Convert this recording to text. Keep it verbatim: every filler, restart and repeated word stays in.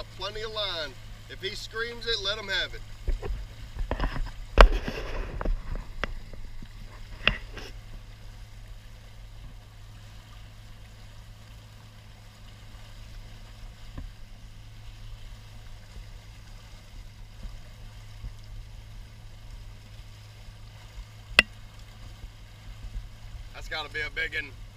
plenty of line. If he screams it, let him have it. That's got to be a big one.